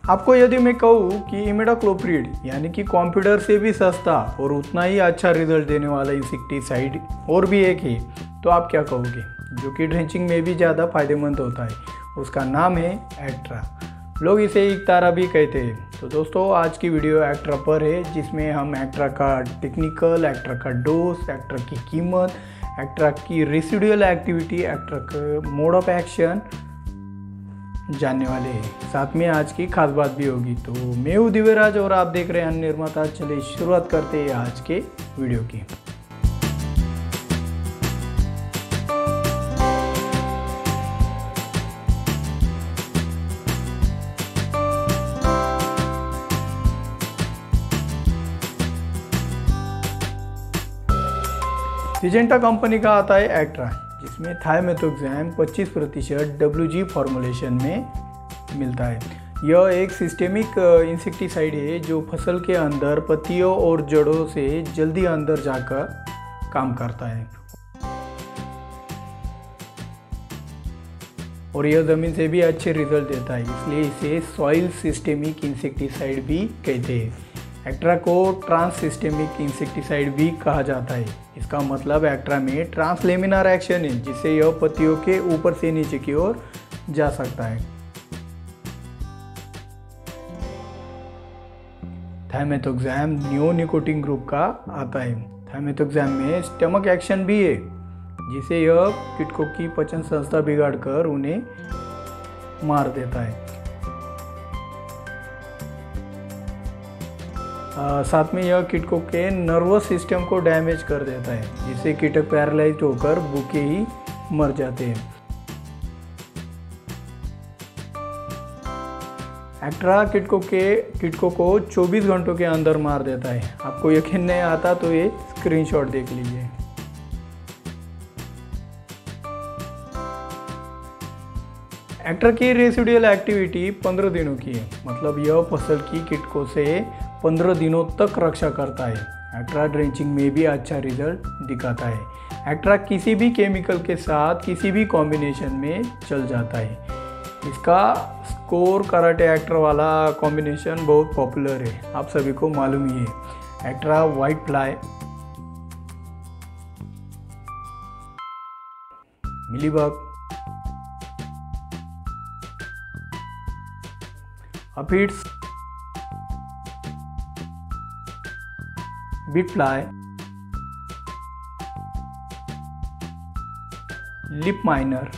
आपको यदि मैं कहूँ कि इमिडाक्लोप्रिड यानी कि कॉम्प्यूटर से भी सस्ता और उतना ही अच्छा रिजल्ट देने वाला इंसेक्टिसाइड और भी एक है, तो आप क्या कहोगे, जो कि ड्रेंचिंग में भी ज़्यादा फायदेमंद होता है। उसका नाम है एक्ट्रा। लोग इसे एक तारा भी कहते हैं। तो दोस्तों, आज की वीडियो एक्ट्रा पर है, जिसमें हम एक्ट्रा का टेक्निकल, एक्ट्रा का डोज, एक्ट्रा की कीमत, एक्ट्रा की रेसिडुअल एक्टिविटी, एक्ट्रा का मोड ऑफ एक्शन जानने वाले हैं। साथ में आज की खास बात भी होगी। तो मैं हूँ दिव्यराज और आप देख रहे हैं अन्य निर्माता। चलिए शुरुआत करते हैं आज के वीडियो की। सिजेंटा कंपनी का आता है एक्ट्रा, जिसमें थायमेथोक्सैम 25% WG फॉर्मुलेशन में मिलता है। यह एक सिस्टेमिक इंसेक्टिसाइड है जो फसल के अंदर पत्तियों और जड़ों से जल्दी अंदर जाकर काम करता है और यह ज़मीन से भी अच्छे रिजल्ट देता है, इसलिए इसे सॉइल सिस्टेमिक इंसेक्टिसाइड भी कहते हैं। एक्ट्रा को ट्रांस सिस्टेमिक इंसेक्टिसाइड भी कहा जाता है। इसका मतलब एक्ट्रा में ट्रांसलेमिनार एक्शन है, जिससे यह पत्तियों के ऊपर से नीचे की ओर जा सकता है। थायमेथोक्सैम नियोनिकोटिन ग्रुप का आता है। थायमेथोक्सैम में स्टमक एक्शन भी है, जिसे यह कीटकों की पाचन संस्था बिगाड़कर उन्हें मार देता है। साथ में यह कीटकों के नर्वस सिस्टम को डैमेज कर देता है, जिससे कीटक पैरालाइज्ड होकर भूखे ही मर जाते हैं। एक्ट्रा कीटकों को 24 घंटों के अंदर मार देता है। आपको यकीन नहीं आता तो ये स्क्रीनशॉट देख लीजिए। एक्ट्रा की रेसिडुअल एक्टिविटी 15 दिनों की है, मतलब यह फसल की कीटकों से 15 दिनों तक रक्षा करता है। एक्ट्रा ड्रेंचिंग में भी अच्छा रिजल्ट दिखाता है। एक्ट्रा किसी भी केमिकल के साथ किसी भी कॉम्बिनेशन में चल जाता है। इसका स्कोर कराटे एक्ट्रा वाला कॉम्बिनेशन बहुत पॉपुलर है, आप सभी को मालूम ही है। Actara white fly, mealybug, aphids, beet fly, leaf miner,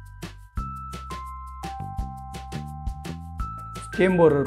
stem borer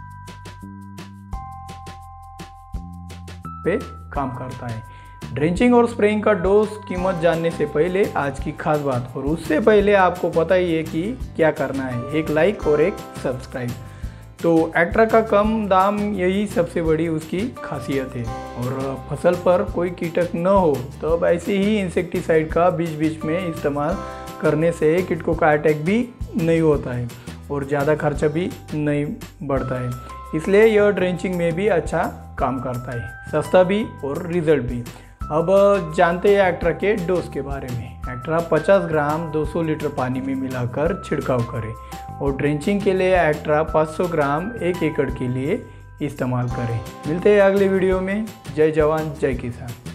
पे काम करता है। ड्रेंचिंग और स्प्रेइंग का डोज, कीमत जानने से पहले आज की खास बात, और उससे पहले आपको पता ही है कि क्या करना है, एक लाइक और एक सब्सक्राइब। तो एक्ट्रा का कम दाम, यही सबसे बड़ी उसकी खासियत है। और फसल पर कोई कीटक न हो तब ऐसे ही इंसेक्टिसाइड का बीच बीच में इस्तेमाल करने से कीटकों का अटैक भी नहीं होता है और ज़्यादा खर्चा भी नहीं बढ़ता है। इसलिए यह ड्रेंचिंग में भी अच्छा काम करता है, सस्ता भी और रिजल्ट भी। अब जानते हैं एक्ट्रा के डोज के बारे में। एक्ट्रा 50 ग्राम 200 लीटर पानी में मिलाकर छिड़काव करें और ड्रेंचिंग के लिए एक्ट्रा 500 ग्राम 1 एकड़ के लिए इस्तेमाल करें। मिलते हैं अगले वीडियो में। जय जवान जय किसान।